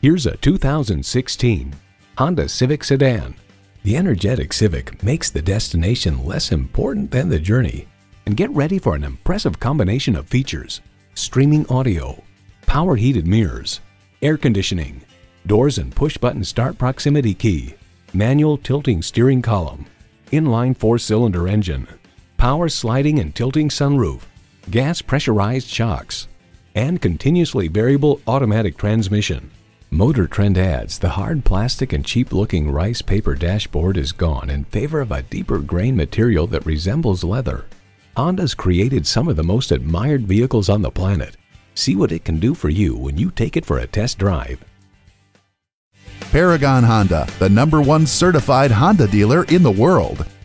Here's a 2016 Honda Civic Sedan. The energetic Civic makes the destination less important than the journey. And get ready for an impressive combination of features: streaming audio, power heated mirrors, air conditioning, doors and push-button start proximity key, manual tilting steering column, inline 4-cylinder engine, power sliding and tilting sunroof, gas pressurized shocks, and continuously variable automatic transmission. Motor Trend adds the hard plastic and cheap-looking rice paper dashboard is gone in favor of a deeper grain material that resembles leather. Honda's created some of the most admired vehicles on the planet. See what it can do for you when you take it for a test drive. Paragon Honda, the #1 certified Honda dealer in the world.